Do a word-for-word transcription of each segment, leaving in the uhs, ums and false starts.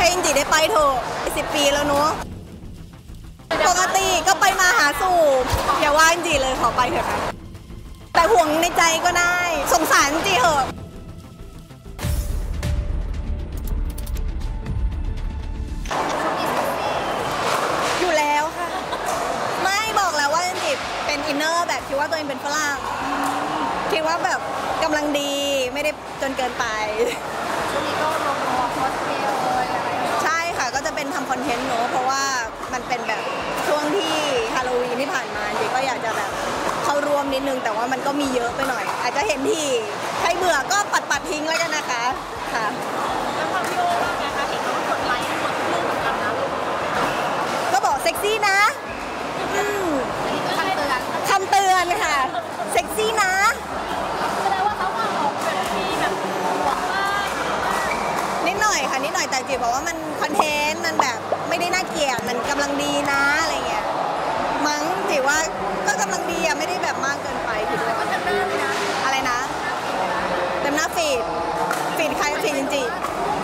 ให้จิได้ไปเถอะสิบปีแล้วเนาะปกติก็ไปมาหาสู่อย่าว่าจิเลยขอไปเถอะค่ะแต่ห่วงในใจก็ได้สงสารจิเถอะอยู่แล้วค่ะไม่บอกแล้วว่าจิเป็นอินเนอร์แบบคิดว่าตัวเองเป็นฝรั่งคิดว่าแบบกำลังดีไม่ได้จนเกินไปช่วงนี้ก็ลงคอสเพลย์เลยใช่ค่ะก็จะเป็นทำคอนเทนต์เนอะเพราะว่ามันเป็นแบบช่วงที่ฮาโลวีนที่ผ่านมาจิก็อยากจะแบบเข้าร่วมนิดนึงแต่ว่ามันก็มีเยอะไปหน่อยอาจจะเห็นที่ใครเบื่อก็ปัดปัดทิ้งแล้วกันนะคะค่ะแล้วความพี่โอ้บ้างนะคะเห็นเขากดไลค์กดรูปเหมือนกันนะก็บอกเซ็กซี่นะอืมคำเตือนคำเตือนค่ะเซ็กซี่นะแสดงว่าเขามาออกแบบมีแบบบอกว่านิดหน่อยค่ะนิดหน่อยแต่จีบอกว่ามันคอนเทนต์มันแบบไม่ได้น่าเกลียดมันกำลังดีนะอะไรเงี้ยมั้งจีว่าก็กำลังดีอะไม่ได้แบบมากเกินไปคิดว่าก็เต็มหน้าเลยนะอะไรนะเต็มหน้าฟีดฟีดใครฟีดจริง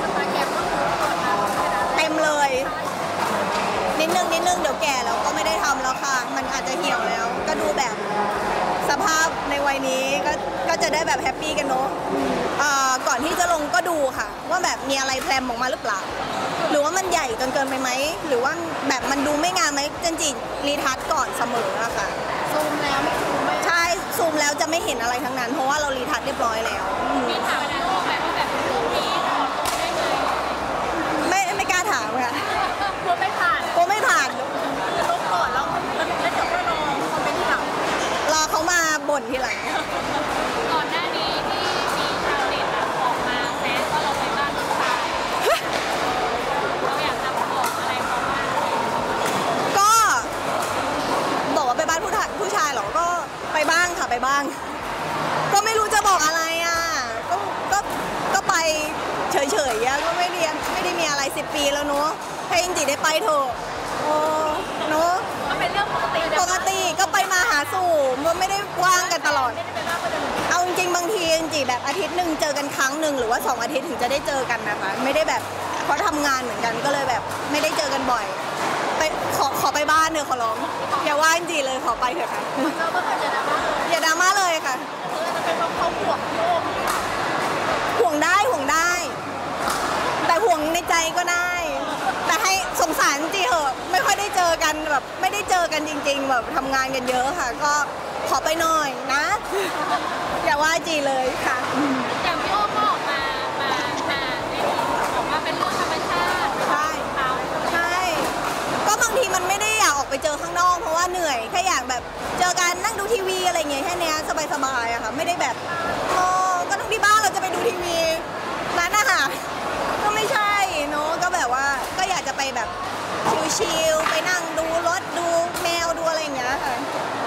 ๆเต็มเลยนิดนึงนิดนึงเดี๋ยวแก่แล้วก็ไม่ได้ทำแล้วค่ะมันอาจจะเหี่ยวแล้วก็ดูแบบสภาพในวัยนี้ก็ก็จะได้แบบแฮปปี้กันเนาะก่อนที่จะลงก็ดูค่ะว่าแบบมีอะไรแพรมออกมาหรือเปล่าหรือว่ามันใหญ่จนเกินไปไหมหรือว่าแบบมันดูไม่งามไหมจันจิรีทัชก่อนเสมออะค่ะซูมแล้วไม่ซูมไม่ใช่ซูมแล้วจะไม่เห็นอะไรทั้งนั้นเพราะว่าเรารีทัชเรียบร้อยแล้วมีถามนะว่าแบบว่าแบบรูปนี้ขอลงได้เลยไม่ไม่กล้าถามค่ะกลัวไม่ผ่านกลัวไม่ผ่านจะลงก่อนแล้วแล้วเดี๋ยวก็รอคอมเมนต์ทีหลังรอเขามาบ่นทีหลังก่อนหน้านี้ที่มีชาวเน็ตออกมาแซะว่าเราไปบ้านผู้ชายเราอยากจะบอกอะไรเขาบ้างก็บอกว่าไปบ้านผู้ชายผู้ชายหรอก็ไปบ้างค่ะไปบ้างก็ไม่รู้จะบอกอะไรอ่ะก็ก็ก็ไปเฉยๆอ่ะก็ไม่เรียนไม่ได้มีอะไรสิบปีแล้วเนาะให้จิได้ไปเถอะโอ้เนาะมันเป็นเรื่องปกติปกติก็ไปมาหาสู่มันไม่ได้ว่างกันตลอดเอาจริงๆบางทีจิแบบอาทิตย์หนึ่งเจอกันครั้งหนึ่งหรือว่าสองอาทิตย์ถึงจะได้เจอกันนะคะไม่ได้แบบเพราะทำงานเหมือนกันก็เลยแบบไม่ได้เจอกันบ่อยไปขอขอไปบ้านเถอะขอร้องอย่าว่าจิเลยขอไปเถอะค่ะอย่าดราม่าเลยค่ะจะเป็นเพราะเขาห่วงโยมห่วงได้ห่วงได้แต่ห่วงในใจก็ได้แต่ให้สงสารจีเหอะไม่ค่อยได้เจอกันแบบไม่ได้เจอกันจริงๆแบบทำงานกันเยอะค่ะก็ขอไปหน่อยนะอย่าว่าจีเลยค่ะอย่างพี่โอ้ก็ออกมามามาบอกว่าเป็นเรื่องธรรมชาติใช่ใช่ก็บางทีมันไม่ได้อยากออกไปเจอข้างนอกเพราะว่าเหนื่อยแค่อยากแบบเจอกันนั่งดูทีวีอะไรเงี้ยแค่นี้สบายๆอะค่ะไม่ได้แบบโอ้ก็นั่งที่บ้านเราจะไปดูทีวีร้านอาหารก็ไม่ใช่เนาะก็แบบว่าก็อยากจะไปแบบชิลๆไปนั่งดูรถดูแมวดูอะไรอย่างเงี้ยค่ะ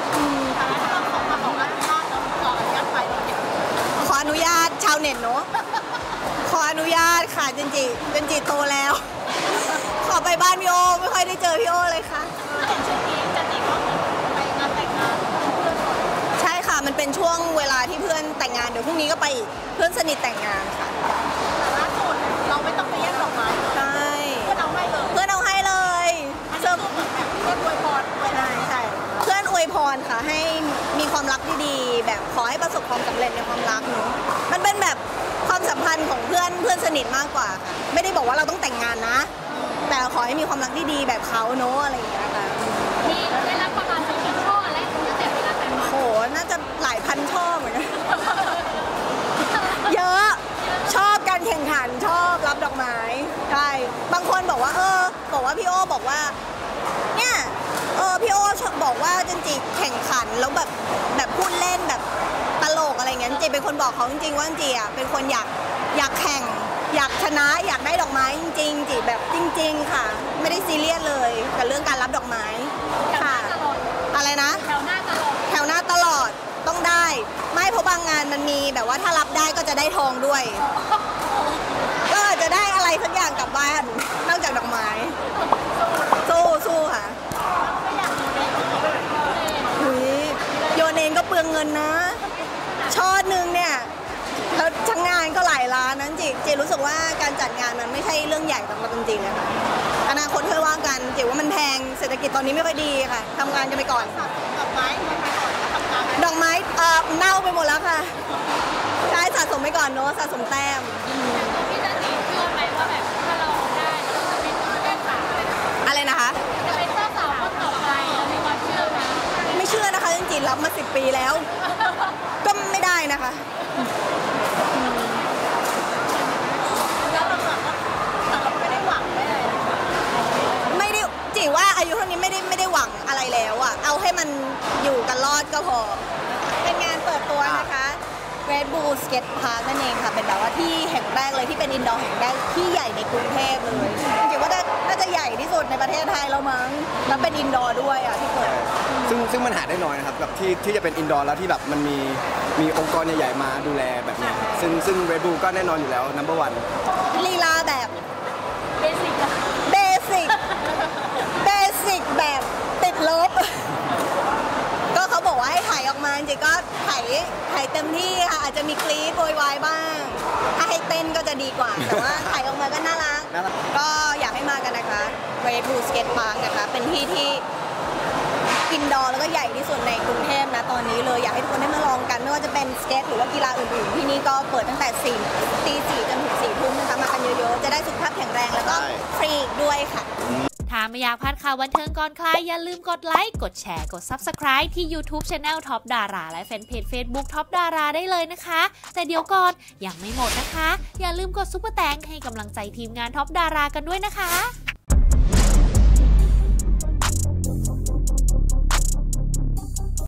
ขออนุญาตชาวเน็ตเนาะขออนุญาตค่ะจันจิจันจิโตแล้วขอไปบ้านพี่โอไม่ค่อยได้เจอพี่โอเลยค่ะช่วงนี้จันจิก็ไปงานแต่งงานใช่ค่ะมันเป็นช่วงเวลาที่เพื่อนแต่งงานเดี๋ยวพรุ่งนี้ก็ไปอีกเพื่อนสนิทแต่งงานค่ะแต่ล่าสุดเราไม่ต้องไปแย่งดอกไม้ใช่เพื่อนเอาให้เลยเพื่อนเอาให้เลยเซิร์ฟแบบเพื่อนอวยพรใช่ใช่เพื่อนอวยพรค่ะให้มีความรักที่ดีแบบขอให้ประสบความสำเร็จในความรักเนาะมันเป็นแบบความสัมพันธ์ของเพื่อนเพื่อนสนิทมากกว่าค่ะไม่ได้บอกว่าเราต้องแต่งงานนะแต่ขอให้มีความรักที่ดีแบบเขาเนาะอะไรอย่างเงี้ยค่ะมีได้รับประมาณกี่ช่ออะไรตั้งแต่เวลาแต่งงานโหน่าจะหลายพันช่อเหมือนกันเยอะชอบการแข่งขันชอบรับดอกไม้ใช่บางคนบอกว่าเออบอกว่าพี่โอบอกว่าเนี่ยเออพี่โอบอกว่าจันจิแข่งขันแล้วแบบแบบพูดเล่นแบบตลกอะไรเงี้ยจิเป็นคนบอกเขาจริงๆว่าจิอ่ะเป็นคนอยากอยากแข่งอยากชนะอยากได้ดอกไม้จริงๆจิแบบจริงๆค่ะไม่ได้ซีเรียสเลยกับเรื่องการรับดอกไม้ค่ะอะไรนะแถวหน้าตลอดแถวหน้าตลอดต้องได้ไม่เพราะบางงานมันมีแบบว่าถ้ารับได้ก็จะได้ทองด้วยก็จะได้อะไรสักอย่างกลับบ้านนอกจากดอกไม้สู้สู้ค่ะโยนเองก็เปลืองเงินนะช่อหนึ่งเนี่ยเท่าแล้วทั้งงานก็หลายล้านนั้นจิเจรู้สึกว่าการจัดงานมันไม่ใช่เรื่องใหญ่สำหรับจริงๆนะคะอนาคตค่อยว่ากันเจว่ามันแพงเศรษฐกิจตอนนี้ไม่ค่อยดีค่ะทำงานกันไปก่อนดอกไม้ดอกไม้เอ่อเน่าไปหมดแล้วค่ะใช่สะสมไปก่อนเนอะสะสมแต้มพี่จันจีเชื่อไหมว่าแบบถ้าเราได้เราจะเป็นแม่สาวอะไรนะคะจะเป็นเจ้าสาวคนต่อไปเรามีความเชื่อไหมไม่เชื่อนะคะจริงๆรับมาสิบปีแล้วก็ไม่ได้นะคะแล้วเราแบบเราไม่ได้หวังไม่เลยไม่ได้จีว่าอายุเท่านี้ไม่ได้ไม่ได้หวังอะไรแล้วอะเอาให้มันอยู่กันรอดก็พอเป็นงานเปิดตัวนะคะ Red Bull Skate Park นั่นเองค่ะเป็นแบบว่าที่แห่งแรกเลยที่เป็นอินดอร์แห่งแรกที่ใหญ่ในกรุงเทพเลยจริงๆว่าน่าจะใหญ่ที่สุดในประเทศไทยแล้วมั้งแล้วเป็นอินดอร์ด้วยอ่ะที่เปิดซึ่งซึ่งมันหาได้น้อยนะครับกับที่ที่จะเป็นอินดอร์แล้วที่แบบมันมีมีองค์กรใหญ่ๆมาดูแลแบบนี้ซึ่งซึ่ง Red Bull ก็แน่นอนอยู่แล้ว นัมเบอร์วันลีลาแบบเบสิกเบสิกเบสิกแบบติดลบก็เขาบอกว่าให้ถ่ายออกมาจริงๆก็ถ่ายถ่ายเต็มที่ค่ะอาจจะมีกรี๊ดโวยวายบ้างถ้าให้เต้นก็จะดีกว่าแต่ว่าถ่ายออกมาก็น่ารักก็อยากให้มากันนะคะ Red Bull Skate Park นะคะเป็นที่ที่อินดอร์แล้วก็ใหญ่ที่สุดในกรุงเทพนะตอนนี้เลยอยากให้ทุกคนได้มาลองกันไม่ว่าจะเป็นสเก็ตหรือว่ากีฬาอื่นๆที่นี่ก็เปิดตั้งแต่สี่ตีสี่จนถึงสี่ทุ่มนะคะมากันเยอะๆจะได้สุขภาพแข็งแรงแล้วก็ฟรีด้วยค่ะถ้าไม่อยากพลาดข่าวบันเทิงก่อนใครอย่าลืมกดไลค์กดแชร์กด ซับสไครบ์ ที่ YouTube Channel Top Dara และแฟนเพจ Facebook Top Dara ได้เลยนะคะแต่เดี๋ยวก่อนยังไม่หมดนะคะอย่าลืมกดซุปเปอร์แตงให้กำลังใจทีมงาน Top Dara กันด้วยนะคะ